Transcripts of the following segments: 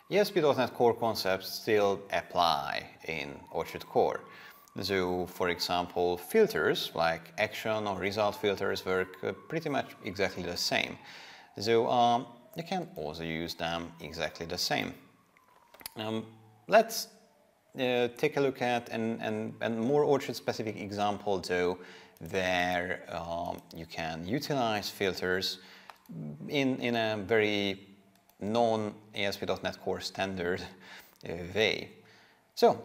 ASP.NET Core concepts still apply in Orchard Core. So, for example, filters like action or result filters work pretty much exactly the same. So you can also use them exactly the same. Let's take a look at a more Orchard-specific example, though, where you can utilize filters in a very non-ASP.NET Core standard way. So,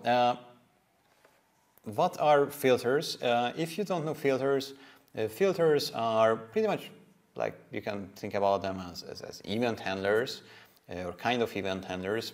what are filters? If you don't know filters, filters are pretty much like you can think about them as event handlers or kind of event handlers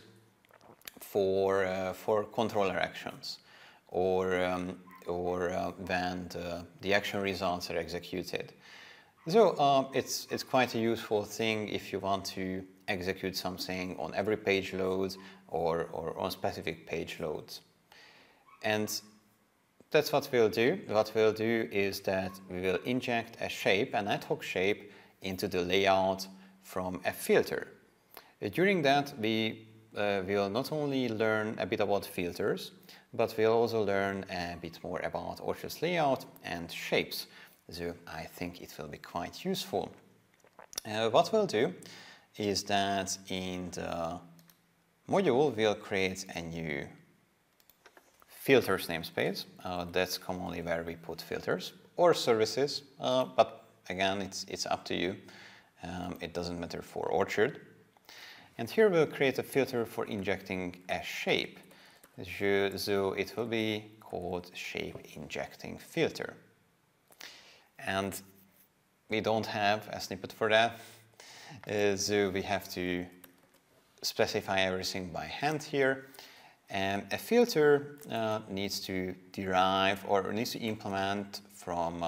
for controller actions or when the action results are executed. So it's quite a useful thing if you want to execute something on every page load or on specific page loads. And that's what we'll do. What we'll do is that we will inject a shape, an ad hoc shape, into the layout from a filter. During that, we will not only learn a bit about filters, but we'll also learn a bit more about Orchard's layout and shapes. So I think it will be quite useful. What we'll do is that in the module, we'll create a new filters namespace. That's commonly where we put filters or services, but again, it's up to you. It doesn't matter for Orchard. And here we'll create a filter for injecting a shape. So it will be called shape injecting filter. And we don't have a snippet for that. So we have to specify everything by hand here. And a filter needs to derive or needs to implement from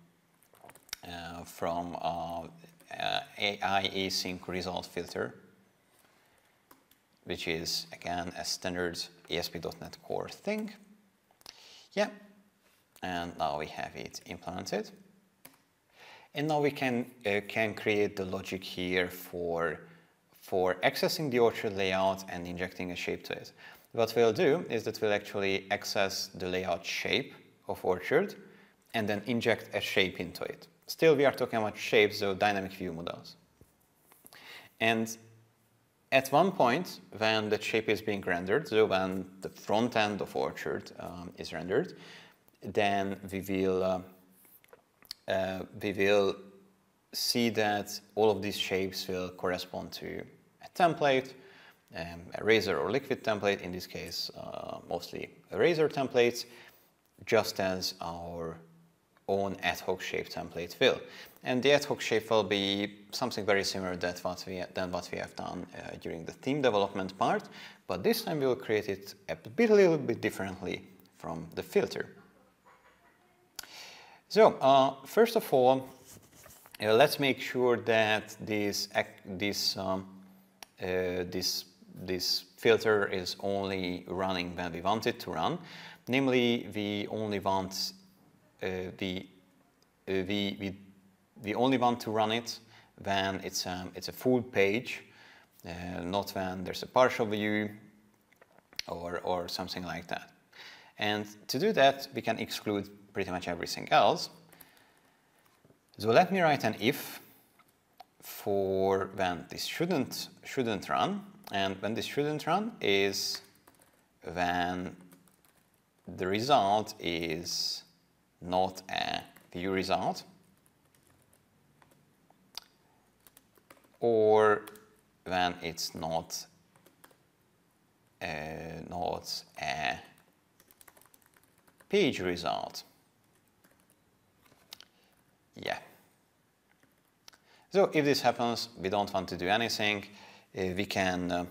AI async result filter, which is again a standard ASP.NET Core thing. Yeah, and now we have it implemented. And now we can create the logic here for accessing the Orchard layout and injecting a shape to it. What we'll do is that we'll actually access the layout shape of Orchard and then inject a shape into it. Still, we are talking about shapes, so dynamic view models. And at one point, when the shape is being rendered, so when the front end of Orchard is rendered, then we will see that all of these shapes will correspond to a template, a razor or liquid template, in this case mostly a razor templates, just as our own ad hoc shape template will. And the ad hoc shape will be something very similar than what we have done during the theme development part, but this time we will create it a little bit differently from the filter. So first of all, let's make sure that this filter is only running when we want it to run. Namely, we only want we only want to run it when it's a full page, not when there's a partial view or something like that. And to do that, we can exclude pretty much everything else. So let me write an if for when this shouldn't run, and when this shouldn't run is when the result is not a view result, or when it's not a page result. Yeah. So if this happens, we don't want to do anything. We can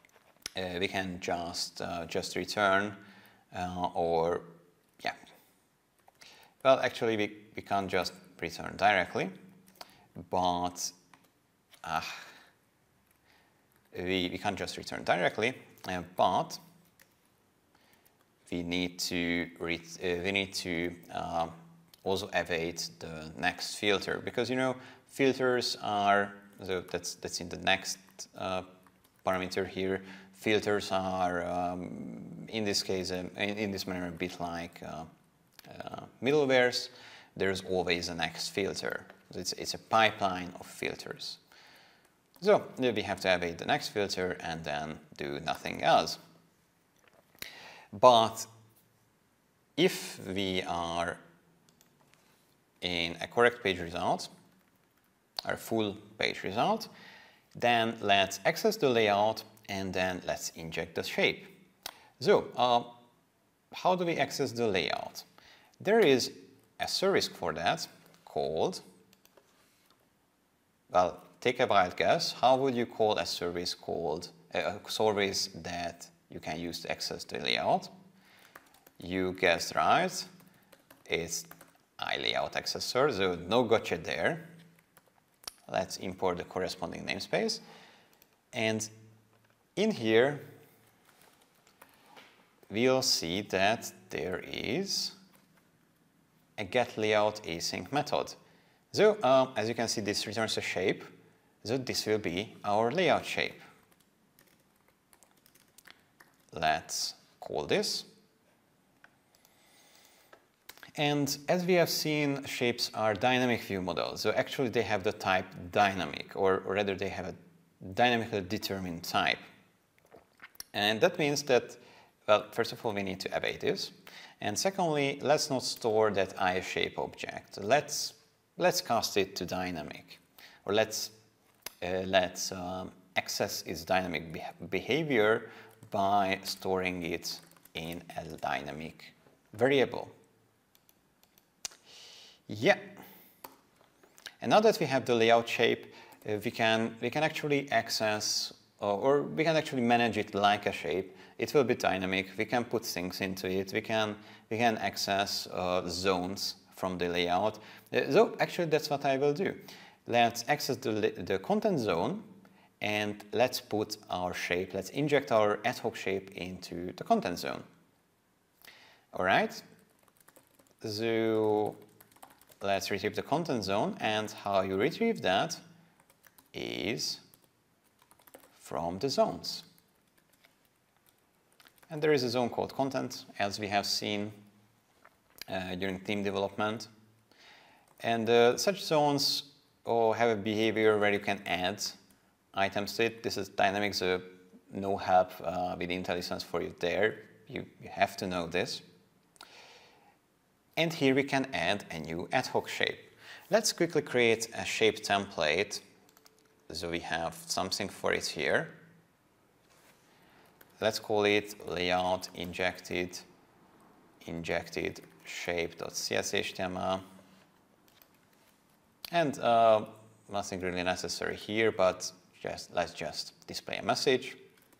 just return or yeah. Well, actually, we can't just return directly, but we can't just return directly, but we need to also await the next filter, because you know filters are, so that's in the next parameter here. filters are, in this case, in this manner, a bit like middlewares. There's always a next filter. It's a pipeline of filters. So we have to await the next filter and then do nothing else. But if we are in a correct page result, or full page result, then let's access the layout and then let's inject the shape. So how do we access the layout? There is a service for that called, well, take a wild guess. How would you call a service called, a service that you can use to access the layout? You guessed right. It's iLayout Accessor, so no gotcha there. Let's import the corresponding namespace. And in here, we'll see that there is a getLayoutAsync method. So as you can see, this returns a shape. So this will be our layout shape. Let's call this. And as we have seen, shapes are dynamic view models. So actually they have the type dynamic, or rather they have a dynamically determined type. And that means that, well, first of all, we need to await this. And secondly, let's not store that iShape object. Let's cast it to dynamic, or let's access its dynamic behavior by storing it in a dynamic variable. Yeah. And now that we have the layout shape, we can actually access, or we can actually manage it like a shape. It will be dynamic. We can put things into it. We can access zones from the layout. So actually, that's what I will do. Let's access the content zone, and let's put our shape. Let's inject our ad hoc shape into the content zone. All right. So let's retrieve the content zone, and how you retrieve that is from the zones. And there is a zone called content, as we have seen during theme development. And such zones have a behavior where you can add items to it. This is dynamic, so no help with IntelliSense for you there. You have to know this. And here we can add a new ad hoc shape. Let's quickly create a shape template. So we have something for it here. Let's call it layout injected shape.cshtml. And nothing really necessary here, but let's just display a message.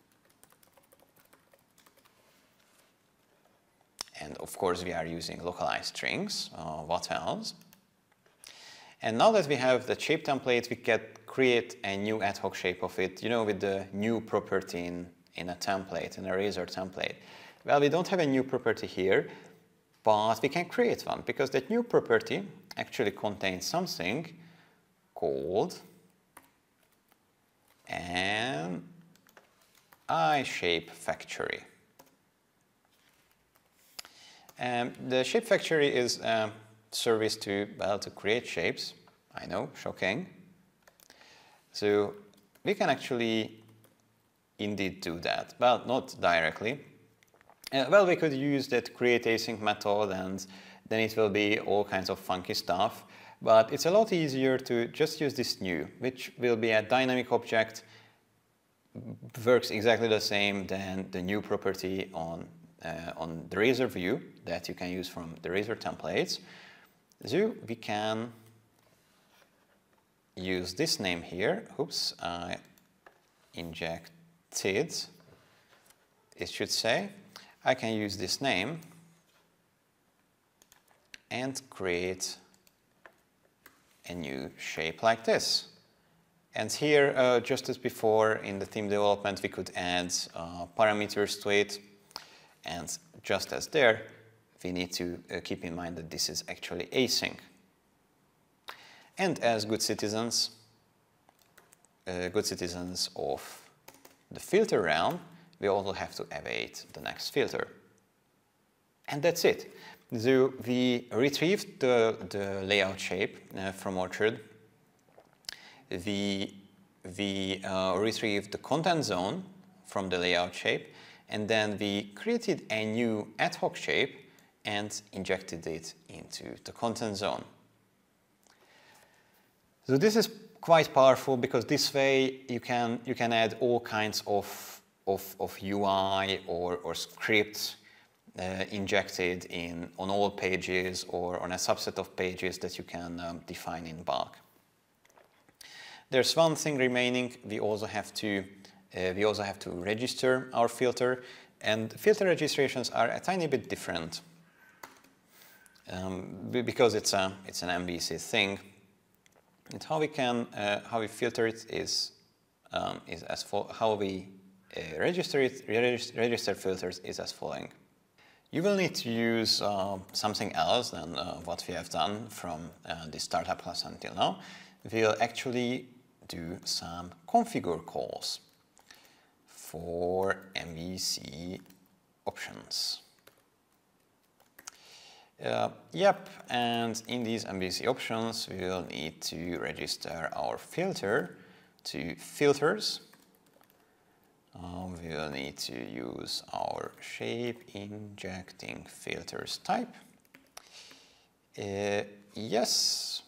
And of course, we are using localized strings. What else? And now that we have the shape template, we can create a new ad hoc shape of it, with the new property in a template, in a razor template. Well, we don't have a new property here, but we can create one, because that new property actually contains something called an iShape factory. The shape factory is a service to create shapes. I know, shocking. So we can actually indeed do that. Well, not directly. Well, we could use that create async method, and then it will be all kinds of funky stuff. But it's a lot easier to just use this new, which will be a dynamic object, works exactly the same than the new property on the razor view that you can use from the razor templates. So we can use this name here. Oops, I injected, it should say. I can use this name and create a new shape like this. And here, just as before in the theme development, we could add parameters to it. And just as there, we need to keep in mind that this is actually async. And as good citizens of the filter realm, we also have to await the next filter. And that's it. So we retrieved the layout shape from Orchard. We retrieved the content zone from the layout shape, and then we created a new ad hoc shape and injected it into the content zone. So this is quite powerful because this way you can add all kinds of UI or scripts injected on all pages or on a subset of pages that you can define in bulk. There's one thing remaining. We also have to register our filter, and filter registrations are a tiny bit different because it's an MVC thing. And how we filter it is as follows. How we register filters is as following. You will need to use something else than what we have done from the startup class until now. We'll actually do some configure calls for MVC options. And in these MVC options, we will need to register our filter to filters. We will need to use our shape injecting filters type. Yes.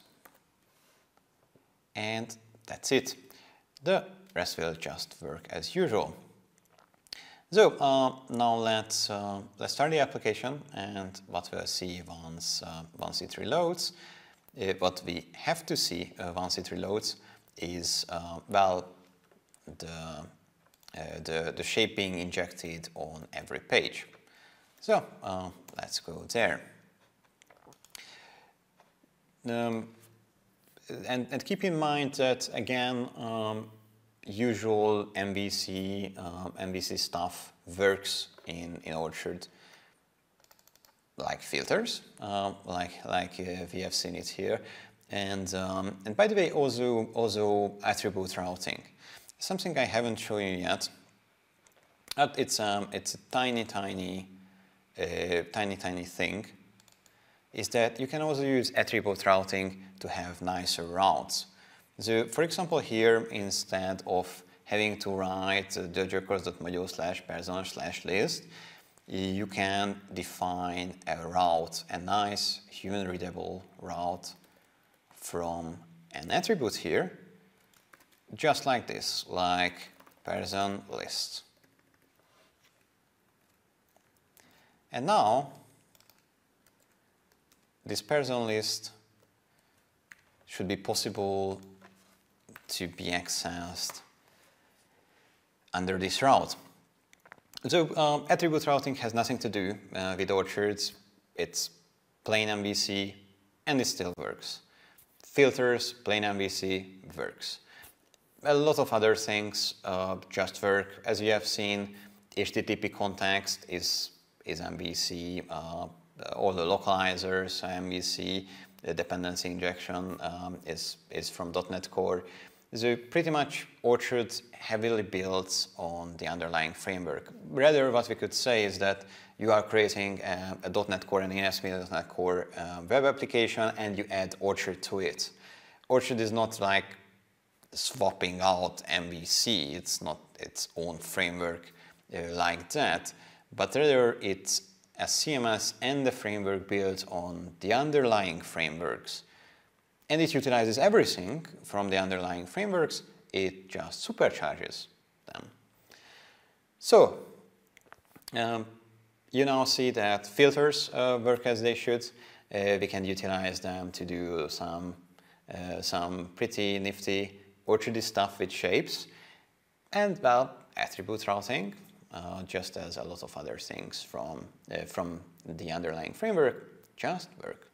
And that's it. The rest will just work as usual. So now let's start the application, and what we'll see once it reloads, what we have to see once it reloads is well, the shape being injected on every page. So let's go there. And keep in mind that again, usual MVC stuff works in Orchard like filters, like we have seen it here, and by the way, also attribute routing. Something I haven't shown you yet. It's a tiny thing. Is that you can also use attribute routing to have nicer routes. So, for example, here, instead of having to write dojocourse.modules/person/list, you can define a route, a nice human-readable route from an attribute here, just like this, like person list. And now, this person list should be possible to be accessed under this route. So attribute routing has nothing to do with Orchards. It's plain MVC and it still works. Filters, plain MVC, works. A lot of other things just work. As you have seen, HTTP context is MVC. All the localizers are MVC. The dependency injection is from .NET Core. So pretty much Orchard heavily builds on the underlying framework. Rather, what we could say is that you are creating a .NET Core and ASP.NET Core web application, and you add Orchard to it. Orchard is not like swapping out MVC. It's not its own framework like that, but rather it's a CMS and the framework built on the underlying frameworks. And it utilizes everything from the underlying frameworks. It just supercharges them. So, you now see that filters work as they should. We can utilize them to do some pretty nifty Orchard stuff with shapes. And, well, attribute routing, just as a lot of other things from the underlying framework, just work.